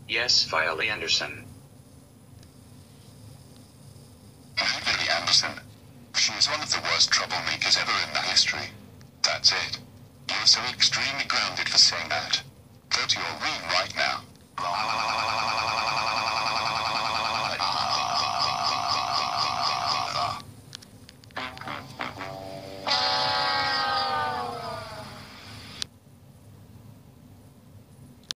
Yes, Violy Anderson. Violy Anderson. She is one of the worst troublemakers ever in the history. That's it. You're so extremely grounded for saying that. Go to your room right now.